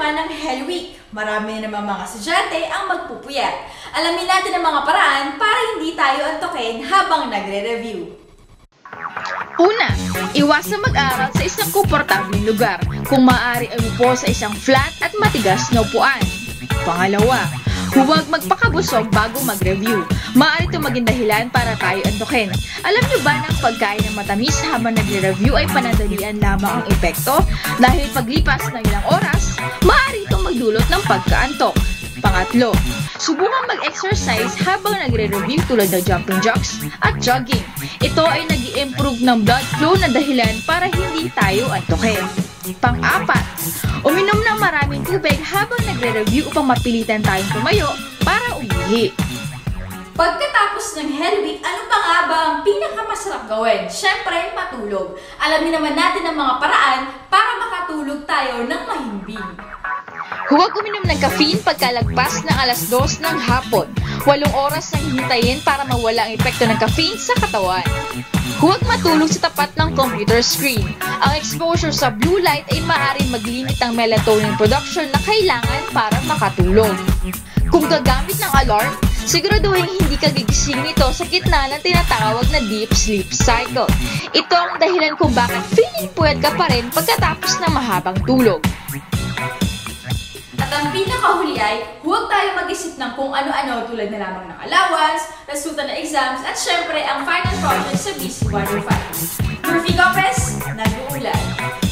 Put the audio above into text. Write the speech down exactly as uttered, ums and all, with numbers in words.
naman ng Hell Week. Marami na naman mga estudyante ang magpupuyat. Alamin natin ang mga paraan para hindi tayo antukin habang nagre-review. Una, iwasang mag-aral sa isang komportableng lugar. Kung maaari ay umupo sa isang flat at matigas na upuan. Pangalawa, huwag magpakabusog bago mag-review. Maaari ito maging dahilan para tayo antukin. Alam niyo ba na ang pagkain ng matamis habang nagre-review ay panandalian lamang ang epekto? Dahil paglipas ng ilang oras, maaari itong magdulot ng pagkaantok. Pangatlo, subukan mag-exercise habang nagre-review tulad ng jumping jacks at jogging. Ito ay nag-i-improve ng blood flow na dahilan para hindi tayo antukin. Pang-apat, uminom ng maraming tubig habang nagre-review upang mapilitan tayong tumayo para umihi. Pagkatapos ng Hell Week, ano pa nga ba ang pinakamasarap gawin? Siyempre, matulog. Alamin naman natin ang mga paraan para makatulog tayo ng mahimbing. Huwag uminom ng caffeine pagkalagpas ng alas dos ng hapon. Walong oras na hihintayin para mawala ang epekto ng caffeine sa katawan. Huwag matulog sa tapat ng computer screen. Ang exposure sa blue light ay maaaring mag-limit ang melatonin production na kailangan para makatulog. Kung gagamit ng alarm, siguraduhin hindi ka gigising nito sa gitna ng tinatawag na deep sleep cycle. Ito ang dahilan kung bakit feeling puyat ka pa rin pagkatapos ng mahabang tulog. At ang pinakahuli ay, huwag tayo mag-isip ng kung ano-ano tulad na lamang ng allowance, resulta ng exams, at syempre ang final project sa B C one oh five. Murphy Gomez, nag-uulan.